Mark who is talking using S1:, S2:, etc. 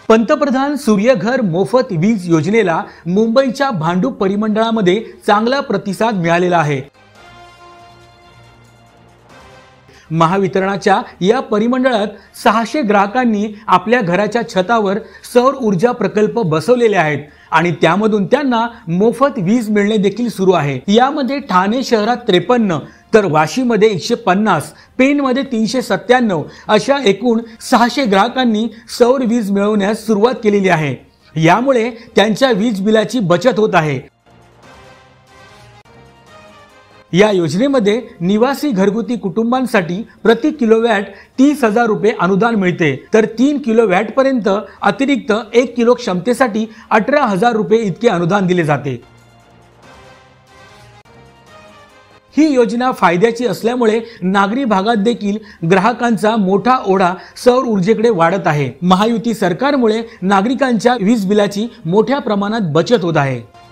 S1: पंतप्रधान सूर्यघर मोफत वीज योजनेला मुंबईच्या भांडूप परिमंडळामध्ये चांगला प्रतिसाद मिळालेला आहे। महावितरणाच्या या परिमंडळात 600 ग्राहकांनी आपल्या घराच्या छतावर सौर ऊर्जा प्रकल्प बसवलेले आहेत आणि त्यामधून त्यांना मोफत वीज मिळणे देखील सुरू आहे। यामध्ये ठाणे शहरात 53 तर वाशीमध्ये 150, पेणमध्ये 397 अशा एकूण 600 ग्राहकांनी सौर वीज मिळवण्यास सुरुवात केलेली आहे। यामुळे त्यांच्या वीज बिलाची बचत होत आहे। या योजनेमध्ये निवासी घरगुती कुटुंबांसाठी प्रति किलोवॅट 30,000 रुपये अनुदान मिळते, तर 3 किलोवॅट पर्यंत अतिरिक्त 1 किलो क्षमतेसाठी 18,000 रुपये इतके अनुदान दिले जाते। ही योजना फायद्याची असल्यामुळे नागरी भागात देखील ग्राहकांचा मोठा ओढा सौर ऊर्जेकडे वाढत आहे। महायुती सरकारमुळे नागरिकांच्या वीज बिलाची मोठ्या प्रमाणात बचत होत आहे।